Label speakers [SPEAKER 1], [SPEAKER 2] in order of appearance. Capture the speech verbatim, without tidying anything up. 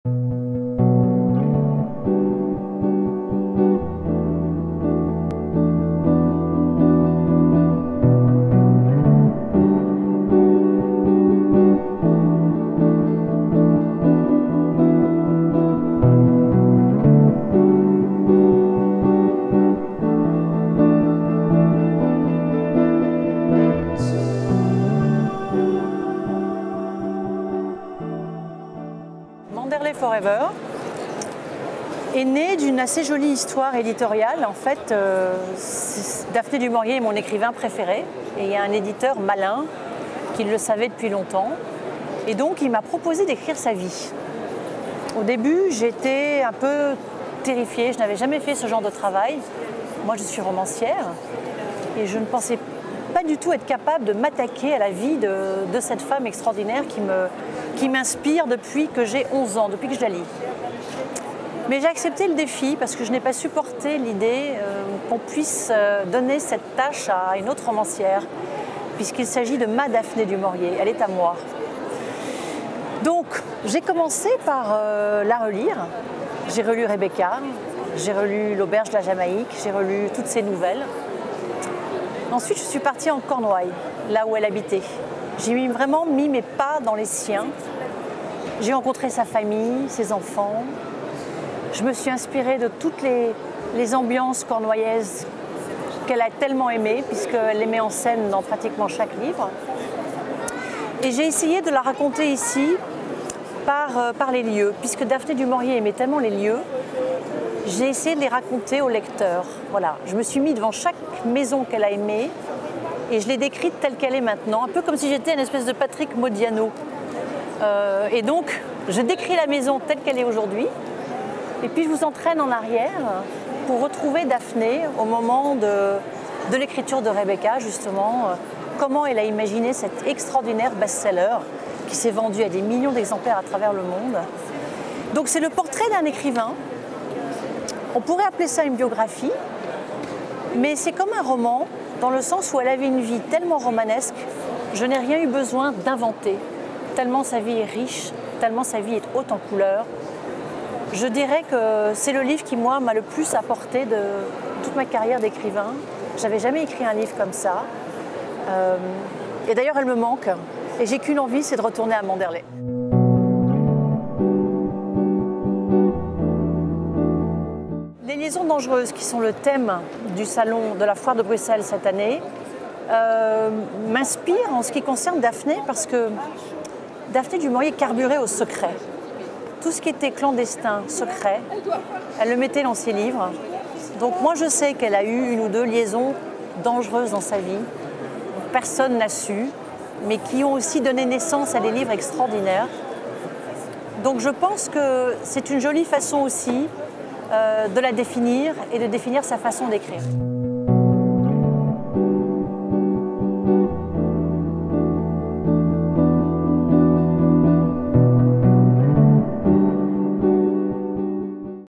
[SPEAKER 1] Manderley Forever est né d'une assez jolie histoire éditoriale. En fait, euh, Daphné du Maurier est mon écrivain préféré et il y a un éditeur malin qui le savait depuis longtemps. Et donc, il m'a proposé d'écrire sa vie. Au début, j'étais un peu terrifiée. Je n'avais jamais fait ce genre de travail. Moi, je suis romancière et je ne pensais pas du tout être capable de m'attaquer à la vie de, de cette femme extraordinaire qui me, qui m'inspire depuis que j'ai onze ans, depuis que je la lis. Mais j'ai accepté le défi parce que je n'ai pas supporté l'idée euh, qu'on puisse euh, donner cette tâche à une autre romancière, puisqu'il s'agit de ma Daphné du Maurier, elle est à moi. Donc j'ai commencé par euh, la relire. J'ai relu Rebecca, j'ai relu L'Auberge de la Jamaïque, j'ai relu toutes ses nouvelles. Ensuite, je suis partie en Cornouailles, là où elle habitait. J'ai vraiment mis mes pas dans les siens. J'ai rencontré sa famille, ses enfants. Je me suis inspirée de toutes les, les ambiances cornouaillaises qu'elle a tellement aimées, puisqu'elle les met en scène dans pratiquement chaque livre. Et j'ai essayé de la raconter ici par, euh, par les lieux, puisque Daphné du Maurier aimait tellement les lieux. J'ai essayé de les raconter au lecteur. Voilà. Je me suis mis devant chaque maison qu'elle a aimée et je l'ai décrite telle qu'elle est maintenant, un peu comme si j'étais une espèce de Patrick Modiano. Euh, et donc, je décris la maison telle qu'elle est aujourd'hui et puis je vous entraîne en arrière pour retrouver Daphné au moment de, de l'écriture de Rebecca, justement, euh, comment elle a imaginé cet extraordinaire best-seller qui s'est vendu à des millions d'exemplaires à travers le monde. Donc c'est le portrait d'un écrivain. On pourrait appeler ça une biographie, mais c'est comme un roman, dans le sens où elle avait une vie tellement romanesque, je n'ai rien eu besoin d'inventer, tellement sa vie est riche, tellement sa vie est haute en couleurs. Je dirais que c'est le livre qui, moi, m'a le plus apporté de toute ma carrière d'écrivain. J'avais jamais écrit un livre comme ça. Euh, et d'ailleurs, elle me manque, et j'ai qu'une envie, c'est de retourner à Manderley. Les liaisons dangereuses, qui sont le thème du salon de la foire de Bruxelles cette année, euh, m'inspirent en ce qui concerne Daphné, parce que Daphné du Maurier carburait au secret. Tout ce qui était clandestin, secret, elle le mettait dans ses livres. Donc moi je sais qu'elle a eu une ou deux liaisons dangereuses dans sa vie, personne n'a su, mais qui ont aussi donné naissance à des livres extraordinaires. Donc je pense que c'est une jolie façon aussi Euh, de la définir et de définir sa façon d'écrire.